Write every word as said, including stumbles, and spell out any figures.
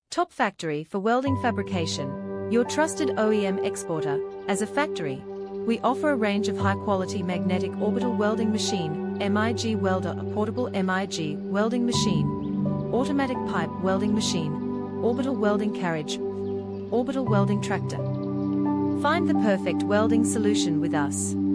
Top factory for welding fabrication. Your trusted O E M exporter. As a factory, we offer a range of high-quality magnetic orbital welding machine, M I G Welder, a portable M I G welding machine, automatic pipe welding machine, orbital welding carriage, orbital welding tractor. Find the perfect welding solution with us.